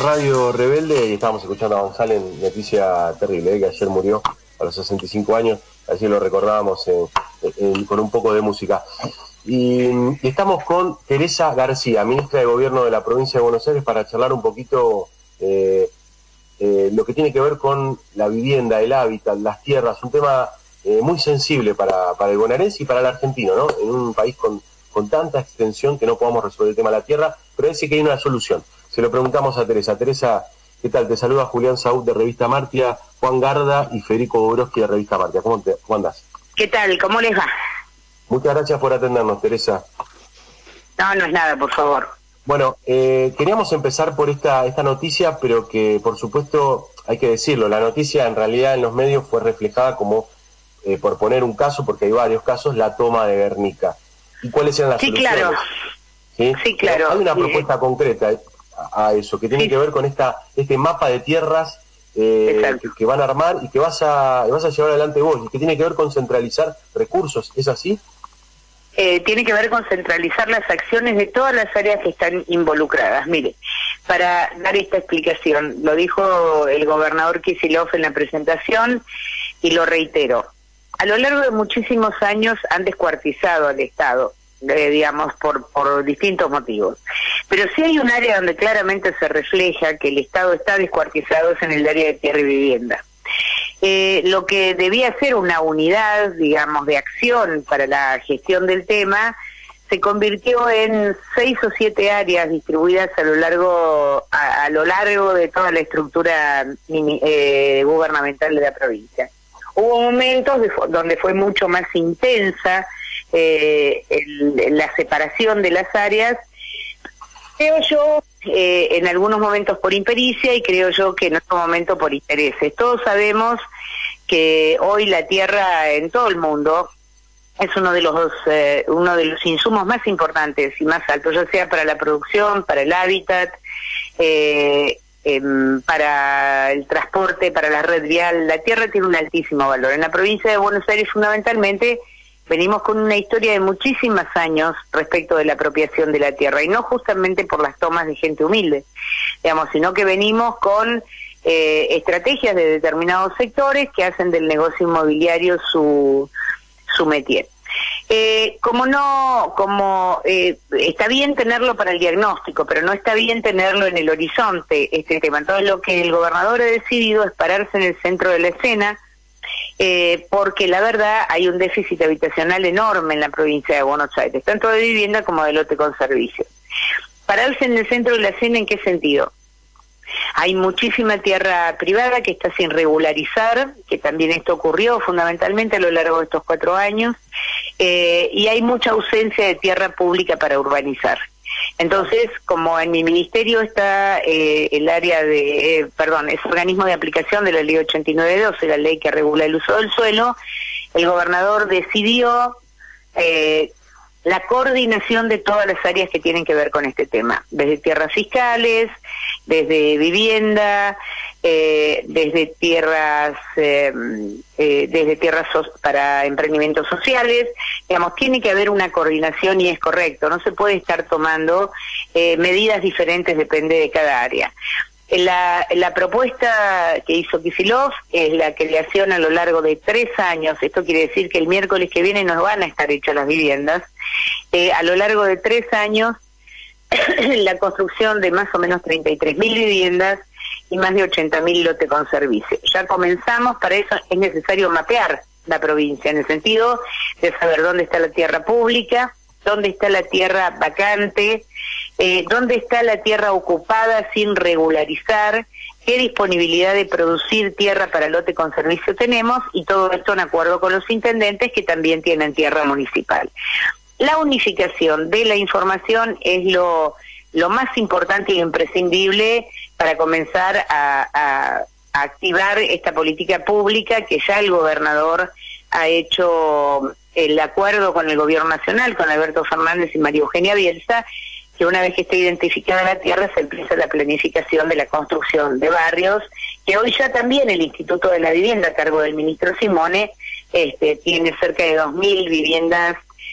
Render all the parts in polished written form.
Radio Rebelde y estábamos escuchando a González, noticia terrible, que ayer murió a los 65 años, así lo recordábamos con un poco de música. Y estamos con Teresa García, ministra de Gobierno de la provincia de Buenos Aires, para charlar un poquito lo que tiene que ver con la vivienda, el hábitat, las tierras, un tema muy sensible para el bonaerense y para el argentino, ¿no? En un país con tanta extensión que no podamos resolver el tema de la tierra, pero parece que hay una solución. Se lo preguntamos a Teresa. Teresa, ¿qué tal? Te saluda Julián Saúd de Revista Martia, Juan Garda y Federico Bobrovsky de Revista Martia. ¿Cómo andás? ¿Qué tal? ¿Cómo les va? Muchas gracias por atendernos, Teresa. No es nada, por favor. Bueno, queríamos empezar por esta noticia, pero que por supuesto hay que decirlo, la noticia en realidad en los medios fue reflejada como, por poner un caso, porque hay varios casos, la toma de Guernica. ¿Y cuáles eran las soluciones? Claro. Sí, claro. Hay una propuesta concreta a eso, que tiene que ver con este mapa de tierras que van a armar y que vas a llevar adelante vos, y que tiene que ver con centralizar recursos, ¿es así? Tiene que ver con centralizar las acciones de todas las áreas que están involucradas. Mire, para dar esta explicación, lo dijo el gobernador Kicillof en la presentación y lo reitero. A lo largo de muchísimos años han descuartizado al Estado, digamos, por distintos motivos. Pero sí hay un área donde claramente se refleja que el Estado está descuartizado, es en el área de tierra y vivienda. Lo que debía ser una unidad, digamos, de acción para la gestión del tema, se convirtió en 6 o 7 áreas distribuidas a lo largo de toda la estructura gubernamental de la provincia. Hubo momentos donde fue mucho más intensa la separación de las áreas, creo yo, en algunos momentos por impericia y creo yo que en otro momento por intereses. Todos sabemos que hoy la tierra en todo el mundo es uno de los insumos más importantes y más altos, ya sea para la producción, para el hábitat, para el transporte, para la red vial. La tierra tiene un altísimo valor. En la provincia de Buenos Aires fundamentalmente venimos con una historia de muchísimos años respecto de la apropiación de la tierra, y no justamente por las tomas de gente humilde, digamos, sino que venimos con estrategias de determinados sectores que hacen del negocio inmobiliario su métier. Está bien tenerlo para el diagnóstico, pero no está bien tenerlo en el horizonte, este tema. Entonces lo que el gobernador ha decidido es pararse en el centro de la escena, porque la verdad hay un déficit habitacional enorme en la provincia de Buenos Aires, tanto de vivienda como de lote con servicios. Pararse en el centro de la escena, ¿en qué sentido? Hay muchísima tierra privada que está sin regularizar, que también esto ocurrió fundamentalmente a lo largo de estos 4 años, y hay mucha ausencia de tierra pública para urbanizar. Entonces, como en mi ministerio está el área es organismo de aplicación de la ley 8912, la ley que regula el uso del suelo, el gobernador decidió la coordinación de todas las áreas que tienen que ver con este tema, desde tierras fiscales, desde vivienda, desde tierras para emprendimientos sociales. Digamos, tiene que haber una coordinación y es correcto, no se puede estar tomando medidas diferentes, depende de cada área. La propuesta que hizo Kicillof es la creación a lo largo de 3 años, esto quiere decir que el miércoles que viene nos van a estar hechas las viviendas, a lo largo de 3 años la construcción de más o menos 33.000 viviendas y más de 80.000 lotes con servicio. Ya comenzamos, para eso es necesario mapear la provincia, en el sentido de saber dónde está la tierra pública, dónde está la tierra vacante, dónde está la tierra ocupada sin regularizar, qué disponibilidad de producir tierra para lote con servicio tenemos, y todo esto en acuerdo con los intendentes que también tienen tierra municipal. La unificación de la información es lo más importante y imprescindible para comenzar a activar esta política pública que ya el gobernador ha hecho el acuerdo con el gobierno nacional, con Alberto Fernández y María Eugenia Bielsa, que una vez que esté identificada la tierra se empieza la planificación de la construcción de barrios, que hoy ya también el Instituto de la Vivienda, a cargo del ministro Simone, tiene cerca de 2.000 viviendas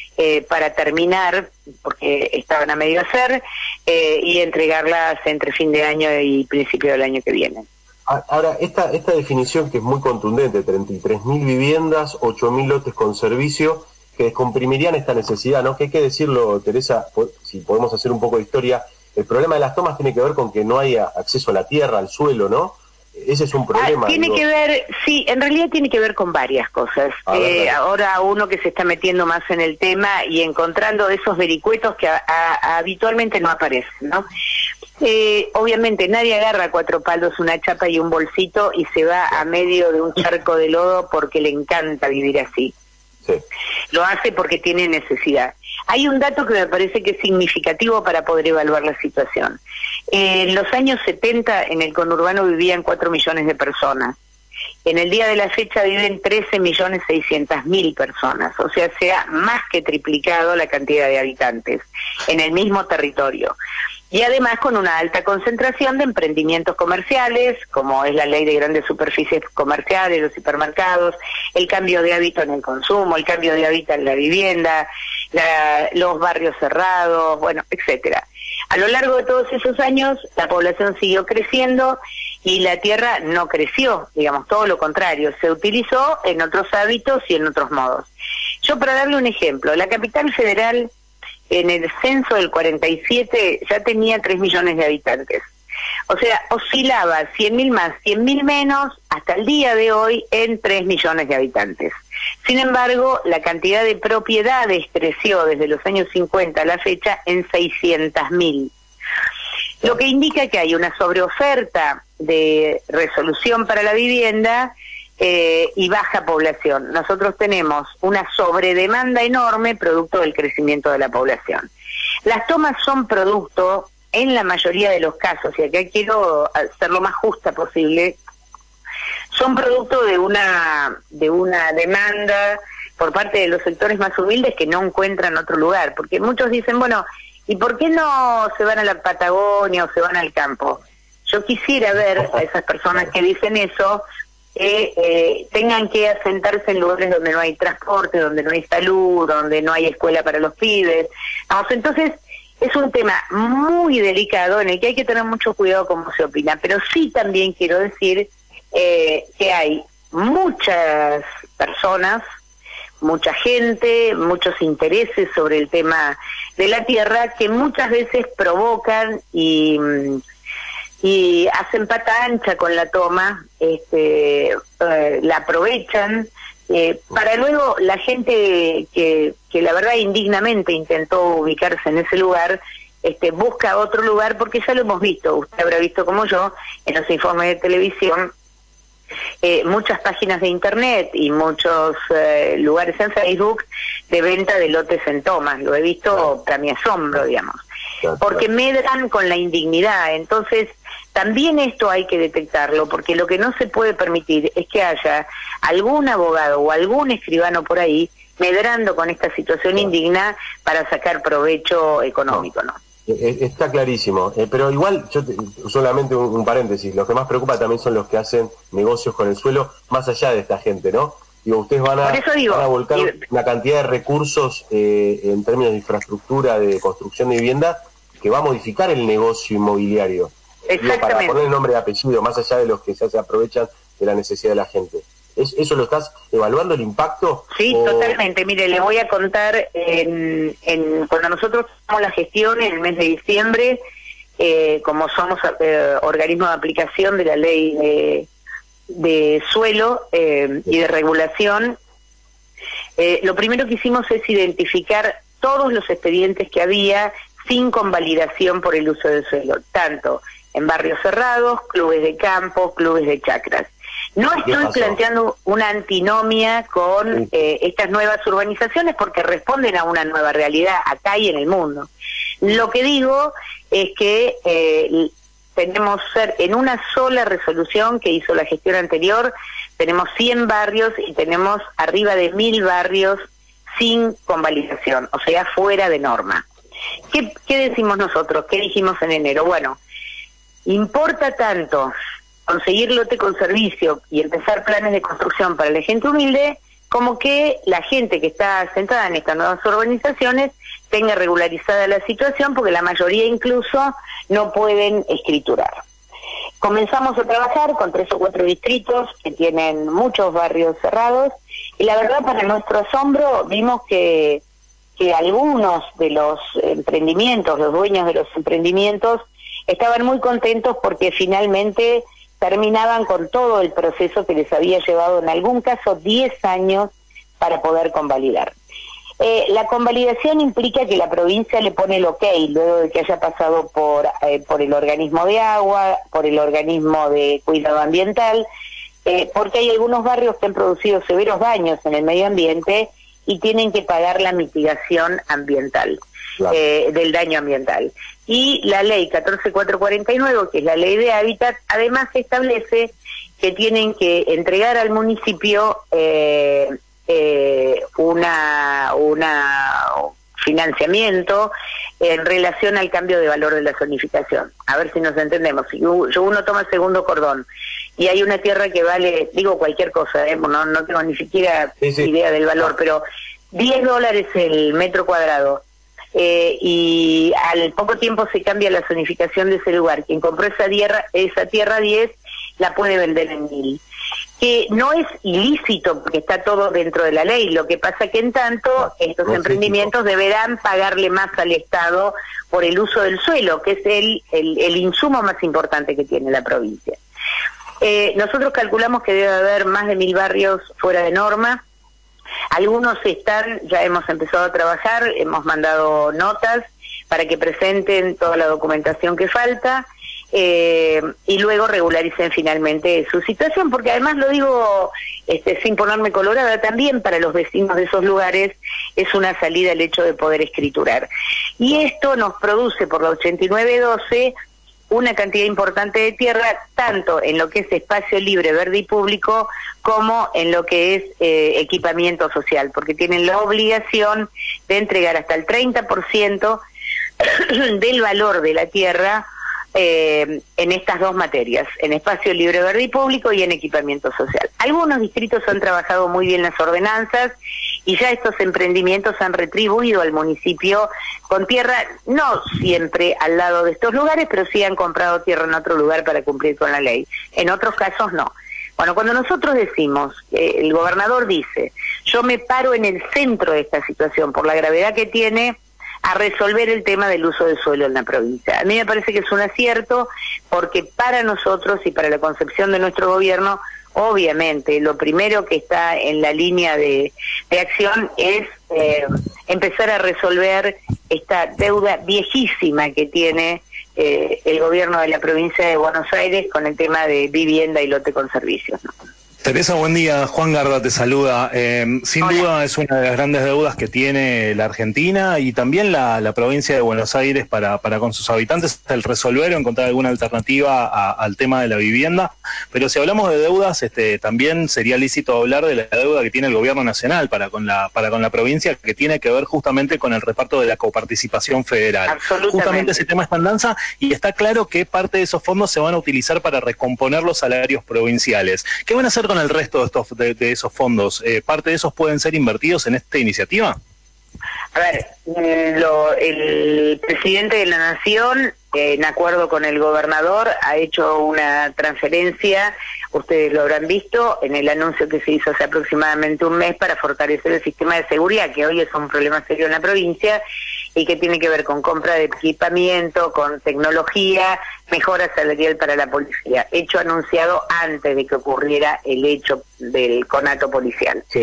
para terminar, porque estaban a medio hacer, y entregarlas entre fin de año y principio del año que viene. Ahora, esta definición que es muy contundente, 33.000 viviendas, 8.000 lotes con servicio, que descomprimirían esta necesidad, ¿no? Que hay que decirlo, Teresa, si podemos hacer un poco de historia, el problema de las tomas tiene que ver con que no hay acceso a la tierra, al suelo, ¿no? Ese es un problema. Tiene que ver, sí, en realidad tiene que ver con varias cosas. Ahora uno que se está metiendo más en el tema y encontrando esos vericuetos que habitualmente no aparecen, ¿no? Obviamente nadie agarra a 4 palos una chapa y un bolsito y se va a medio de un charco de lodo porque le encanta vivir así. Sí. Lo hace porque tiene necesidad. Hay un dato que me parece que es significativo para poder evaluar la situación. En los años 70 en el conurbano vivían 4 millones de personas. En el día de la fecha viven 13.600.000 personas, o sea, se ha más que triplicado la cantidad de habitantes en el mismo territorio. Y además con una alta concentración de emprendimientos comerciales, como es la ley de grandes superficies comerciales, los hipermercados, el cambio de hábito en el consumo, el cambio de hábito en la vivienda, los barrios cerrados, bueno, etcétera. A lo largo de todos esos años, la población siguió creciendo y la tierra no creció, digamos, todo lo contrario, se utilizó en otros hábitos y en otros modos. Yo, para darle un ejemplo, la capital federal en el censo del 47 ya tenía 3 millones de habitantes. O sea, oscilaba 100.000 más, 100.000 menos, hasta el día de hoy en 3 millones de habitantes. Sin embargo, la cantidad de propiedades creció desde los años 50 a la fecha en 600.000. Lo que indica que hay una sobreoferta de resolución para la vivienda y baja población. Nosotros tenemos una sobredemanda enorme producto del crecimiento de la población. Las tomas son producto, en la mayoría de los casos, y acá quiero ser lo más justa posible, son producto de una demanda por parte de los sectores más humildes que no encuentran otro lugar, porque muchos dicen, bueno, ¿y por qué no se van a la Patagonia o se van al campo? Yo quisiera ver a esas personas que dicen eso, tengan que asentarse en lugares donde no hay transporte, donde no hay salud, donde no hay escuela para los pibes. Vamos, entonces es un tema muy delicado en el que hay que tener mucho cuidado cómo se opina, pero sí también quiero decir que hay muchas personas, mucha gente, muchos intereses sobre el tema de la tierra que muchas veces provocan y hacen pata ancha con la toma, la aprovechan, para luego la gente que la verdad indignamente intentó ubicarse en ese lugar, busca otro lugar, porque ya lo hemos visto, usted habrá visto como yo, en los informes de televisión, muchas páginas de internet y muchos lugares en Facebook de venta de lotes en tomas, lo he visto para mi asombro, digamos, porque medran con la indignidad. Entonces también esto hay que detectarlo, porque lo que no se puede permitir es que haya algún abogado o algún escribano por ahí medrando con esta situación indigna para sacar provecho económico, ¿no? Está clarísimo, pero igual, solamente un paréntesis, los que más preocupa también son los que hacen negocios con el suelo, más allá de esta gente, ¿no? Digo, ustedes van a volcar una cantidad de recursos en términos de infraestructura, de construcción de vivienda, que va a modificar el negocio inmobiliario. Digo, para poner el nombre y apellido, más allá de los que se aprovechan de la necesidad de la gente. ¿Eso lo estás evaluando, el impacto? Sí, totalmente. Mire, le voy a contar, cuando nosotros hicimos la gestión en el mes de diciembre, como somos organismo de aplicación de la ley de suelo y de regulación, lo primero que hicimos es identificar todos los expedientes que había sin convalidación por el uso del suelo, tanto en barrios cerrados, clubes de campo, clubes de chacras. No estoy planteando una antinomia con estas nuevas urbanizaciones porque responden a una nueva realidad acá y en el mundo. Lo que digo es que tenemos en una sola resolución que hizo la gestión anterior, tenemos 100 barrios y tenemos arriba de 1.000 barrios sin convalidación, o sea, fuera de norma. ¿Qué decimos nosotros? ¿Qué dijimos en enero? Bueno, importa tanto conseguir lote con servicio y empezar planes de construcción para la gente humilde como que la gente que está asentada en estas nuevas urbanizaciones tenga regularizada la situación, porque la mayoría incluso no pueden escriturar. Comenzamos a trabajar con 3 o 4 distritos que tienen muchos barrios cerrados, y la verdad, para nuestro asombro, vimos que algunos de los emprendimientos, los dueños de los emprendimientos, estaban muy contentos porque finalmente terminaban con todo el proceso que les había llevado en algún caso 10 años para poder convalidar. La convalidación implica que la provincia le pone el ok, luego de que haya pasado por el organismo de agua, por el organismo de cuidado ambiental, porque hay algunos barrios que han producido severos daños en el medio ambiente y tienen que pagar la mitigación ambiental, claro, del daño ambiental. Y la ley 14449, que es la ley de hábitat, además establece que tienen que entregar al municipio un financiamiento en relación al cambio de valor de la zonificación. A ver si nos entendemos. Si uno toma el segundo cordón y hay una tierra que vale, digo cualquier cosa, no tengo ni siquiera idea del valor, pero $10 el metro cuadrado, y al poco tiempo se cambia la zonificación de ese lugar. Quien compró esa tierra 10 la puede vender en 1.000. Que no es ilícito porque está todo dentro de la ley, lo que pasa que en tanto estos emprendimientos deberán pagarle más al Estado por el uso del suelo, que es el insumo más importante que tiene la provincia. Nosotros calculamos que debe haber más de 1.000 barrios fuera de norma. Algunos ya hemos empezado a trabajar, hemos mandado notas para que presenten toda la documentación que falta, y luego regularicen finalmente su situación, porque además lo digo sin ponerme colorada, también para los vecinos de esos lugares es una salida el hecho de poder escriturar. Y esto nos produce por la 8912 una cantidad importante de tierra, tanto en lo que es espacio libre, verde y público, como en lo que es equipamiento social, porque tienen la obligación de entregar hasta el 30% del valor de la tierra en estas dos materias, en espacio libre, verde y público y en equipamiento social. Algunos distritos han trabajado muy bien las ordenanzas y ya estos emprendimientos han retribuido al municipio con tierra, no siempre al lado de estos lugares, pero sí han comprado tierra en otro lugar para cumplir con la ley. En otros casos no. Bueno, cuando nosotros decimos, el gobernador dice, yo me paro en el centro de esta situación por la gravedad que tiene, a resolver el tema del uso del suelo en la provincia. A mí me parece que es un acierto, porque para nosotros y para la concepción de nuestro gobierno, obviamente, lo primero que está en la línea de acción es empezar a resolver esta deuda viejísima que tiene el gobierno de la provincia de Buenos Aires con el tema de vivienda y lote con servicios, ¿no? Teresa, buen día. Juan Garda te saluda. Sin Hola. duda es una de las grandes deudas que tiene la Argentina y también la provincia de Buenos Aires para con sus habitantes, el resolver o encontrar alguna alternativa al tema de la vivienda. Pero si hablamos de deudas, también sería lícito hablar de la deuda que tiene el gobierno nacional para con la provincia, que tiene que ver justamente con el reparto de la coparticipación federal. Justamente ese tema está en danza y está claro que parte de esos fondos se van a utilizar para recomponer los salarios provinciales. ¿Qué van a hacer con el resto de esos fondos? ¿Parte de esos pueden ser invertidos en esta iniciativa? A ver, el presidente de la Nación, en acuerdo con el gobernador, ha hecho una transferencia, ustedes lo habrán visto, en el anuncio que se hizo hace aproximadamente un mes para fortalecer el sistema de seguridad, que hoy es un problema serio en la provincia, y que tiene que ver con compra de equipamiento, con tecnología, mejora salarial para la policía, hecho anunciado antes de que ocurriera el hecho del conato policial. Sí.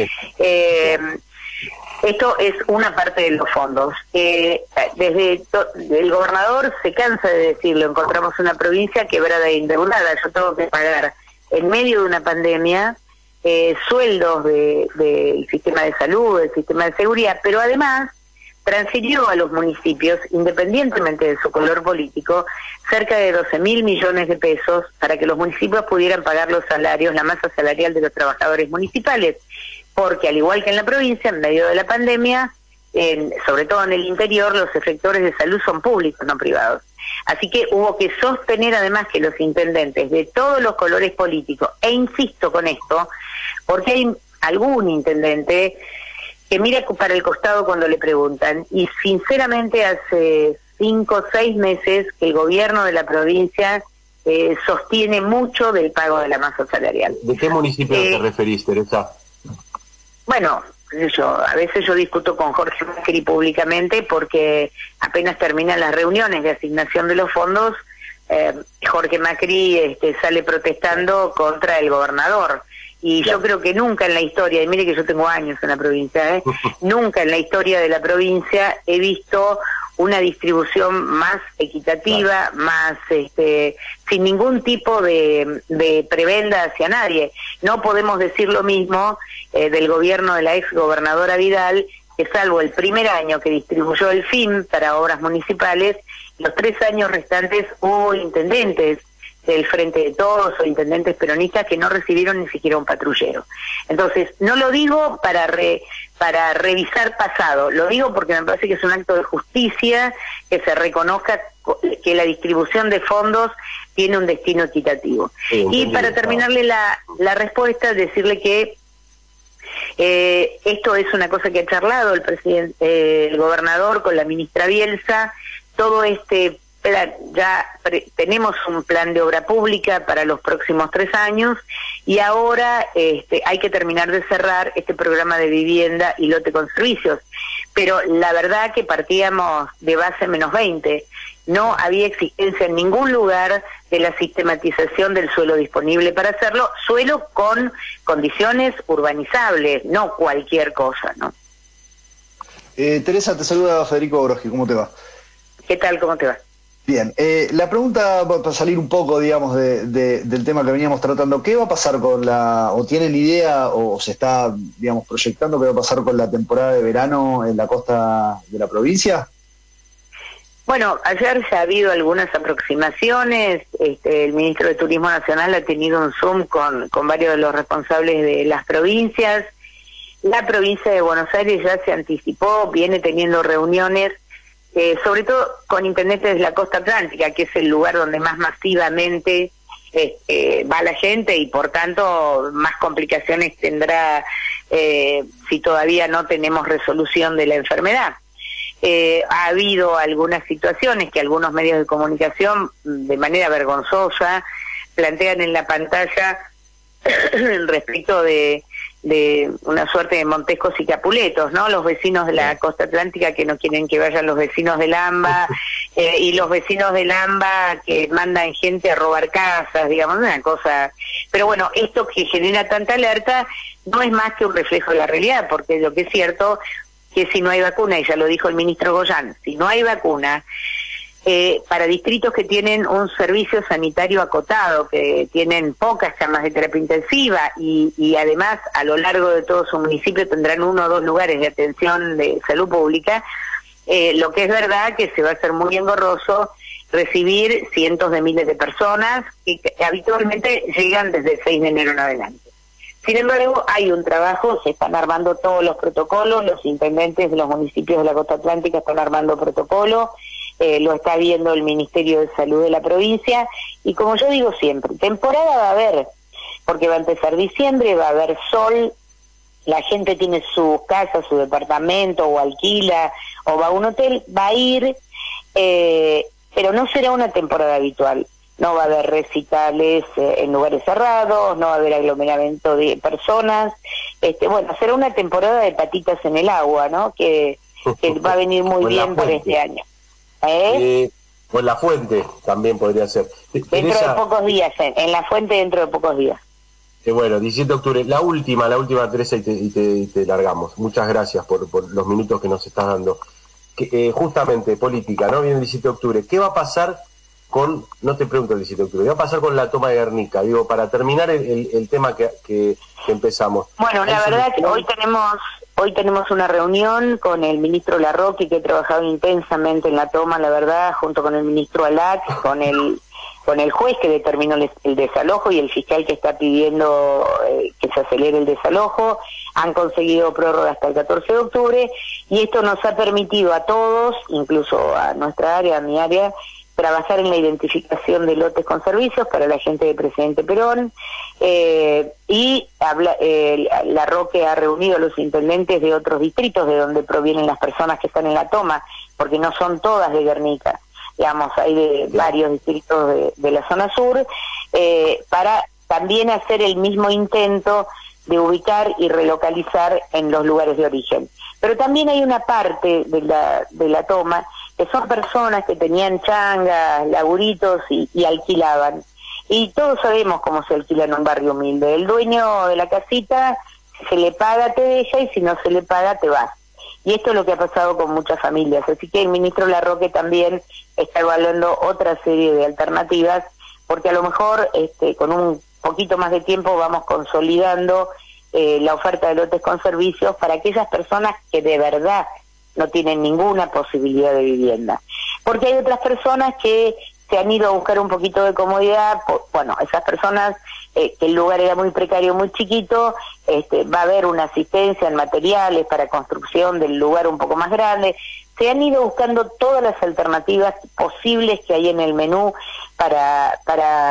Esto es una parte de los fondos. Desde el gobernador se cansa de decirlo, encontramos una provincia quebrada e endeudada. Yo tengo que pagar en medio de una pandemia sueldos del sistema de salud, del sistema de seguridad, pero además transfirió a los municipios, independientemente de su color político, cerca de 12.000 millones de pesos para que los municipios pudieran pagar los salarios, la masa salarial de los trabajadores municipales, porque al igual que en la provincia, en medio de la pandemia, sobre todo en el interior, los efectores de salud son públicos, no privados. Así que hubo que sostener además que los intendentes de todos los colores políticos, e insisto con esto, porque algún intendente que mira para el costado cuando le preguntan. Y sinceramente hace 5 o 6 meses que el gobierno de la provincia sostiene mucho del pago de la masa salarial. ¿De qué municipio te referís, Teresa? Bueno, a veces yo discuto con Jorge Macri públicamente porque apenas terminan las reuniones de asignación de los fondos, Jorge Macri sale protestando contra el gobernador. Y yo creo que nunca en la historia, y mire que yo tengo años en la provincia, nunca en la historia de la provincia he visto una distribución más equitativa, más sin ningún tipo de prebenda hacia nadie. No podemos decir lo mismo del gobierno de la ex gobernadora Vidal, que salvo el primer año que distribuyó el FIM para obras municipales, los 3 años restantes hubo intendentes del Frente de Todos o intendentes peronistas que no recibieron ni siquiera un patrullero. Entonces, no lo digo para revisar pasado, lo digo porque me parece que es un acto de justicia que se reconozca que la distribución de fondos tiene un destino equitativo. Sí, y para terminarle la respuesta, decirle que esto es una cosa que ha charlado el gobernador con la ministra Bielsa, todo ya tenemos un plan de obra pública para los próximos 3 años y ahora hay que terminar de cerrar este programa de vivienda y lote con servicios. Pero la verdad que partíamos de base menos 20. No había existencia en ningún lugar de la sistematización del suelo disponible para hacerlo, suelo con condiciones urbanizables, no cualquier cosa, ¿no? Teresa, te saluda Federico Oroji, ¿cómo te va? ¿Qué tal? ¿Cómo te va? Bien, la pregunta, para salir un poco, digamos, del tema que veníamos tratando, ¿qué va a pasar o tienen idea, o se está, digamos, proyectando qué va a pasar con la temporada de verano en la costa de la provincia? Bueno, ayer ya ha habido algunas aproximaciones, el ministro de Turismo Nacional ha tenido un Zoom con varios de los responsables de las provincias, la provincia de Buenos Aires ya se anticipó, viene teniendo reuniones, sobre todo con intendentes de la costa atlántica, que es el lugar donde más masivamente va la gente y por tanto más complicaciones tendrá si todavía no tenemos resolución de la enfermedad. Ha habido algunas situaciones que algunos medios de comunicación de manera vergonzosa plantean en la pantalla respecto de una suerte de Montescos y Capuletos, ¿no? Los vecinos de la costa atlántica que no quieren que vayan los vecinos del AMBA y los vecinos del AMBA que mandan gente a robar casas, digamos, una cosa. Pero bueno, esto que genera tanta alerta no es más que un reflejo de la realidad, porque lo que es cierto que si no hay vacuna, y ya lo dijo el ministro Goyán, si no hay vacuna, para distritos que tienen un servicio sanitario acotado, que tienen pocas camas de terapia intensiva y además a lo largo de todo su municipio tendrán 1 o 2 lugares de atención de salud pública, lo que es verdad que se va a hacer muy engorroso recibir cientos de miles de personas que habitualmente llegan desde el 6 de enero en adelante. Sin embargo, hay un trabajo, se están armando todos los protocolos, los intendentes de los municipios de la costa atlántica están armando protocolo, lo está viendo el Ministerio de Salud de la provincia, y como yo digo siempre, temporada va a haber, porque va a empezar diciembre, va a haber sol, la gente tiene su casa, su departamento, o alquila, o va a un hotel, va a ir, pero no será una temporada habitual. No va a haber recitales en lugares cerrados, no va a haber aglomeramiento de personas. Bueno, será una temporada de patitas en el agua, ¿no? Que va a venir muy bien para este año. Pues la fuente también podría ser. Dentro de pocos días, en la fuente dentro de pocos días. Bueno, 17 de octubre, la última Teresa, y te largamos. Muchas gracias por los minutos que nos estás dando. Justamente, política, ¿no? Viene el 17 de octubre. ¿Qué va a pasar no te pregunto el 17 de octubre, ¿qué va a pasar con la toma de Guernica? Digo, para terminar el tema que empezamos. Bueno, la verdad que hoy tenemos una reunión con el ministro Larroque, que ha trabajado intensamente en la toma, la verdad, junto con el ministro Alac, con el juez que determinó el desalojo y el fiscal que está pidiendo que se acelere el desalojo. Han conseguido prórroga hasta el 14 de octubre y esto nos ha permitido a todos, incluso a nuestra área, a mi área, trabajar en la identificación de lotes con servicios para la gente de Presidente Perón, y la Roque ha reunido a los intendentes de otros distritos de donde provienen las personas que están en la toma, porque no son todas de Guernica, digamos, hay de varios distritos de la zona sur, para también hacer el mismo intento de ubicar y relocalizar en los lugares de origen. Pero también hay una parte de la toma que son personas que tenían changas, laburitos y alquilaban. Y todos sabemos cómo se alquila en un barrio humilde. El dueño de la casita, si se le paga te deja y si no se le paga te vas. Y esto es lo que ha pasado con muchas familias. Así que el ministro Larroque también está evaluando otra serie de alternativas, porque a lo mejor con un poquito más de tiempo vamos consolidando la oferta de lotes con servicios para aquellas personas que de verdad no tienen ninguna posibilidad de vivienda. Porque hay otras personas que se han ido a buscar un poquito de comodidad, bueno, esas personas que el lugar era muy precario, muy chiquito, va a haber una asistencia en materiales para construcción del lugar un poco más grande. Se han ido buscando todas las alternativas posibles que hay en el menú para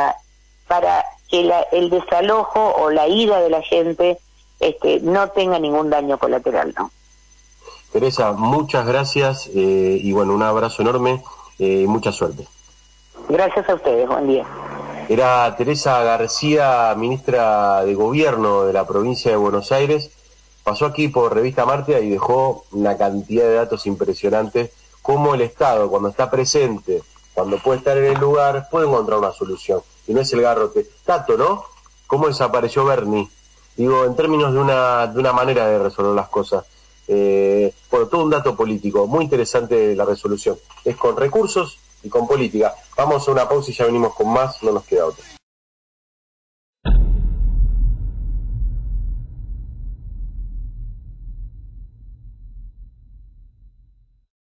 que el desalojo o la ida de la gente no tenga ningún daño colateral, ¿no? Teresa, muchas gracias y bueno, un abrazo enorme y mucha suerte. Gracias a ustedes, buen día. Era Teresa García, ministra de Gobierno de la provincia de Buenos Aires. Pasó aquí por Revista Martia y dejó una cantidad de datos impresionantes, cómo el Estado, cuando está presente, cuando puede estar en el lugar, puede encontrar una solución. Y no es el garrote. Tato, ¿no? ¿Cómo desapareció Bernie? Digo, en términos de una manera de resolver las cosas. Bueno, todo un dato político, muy interesante la resolución. Es con recursos y con política. Vamos a una pausa y ya venimos con más, no nos queda otra.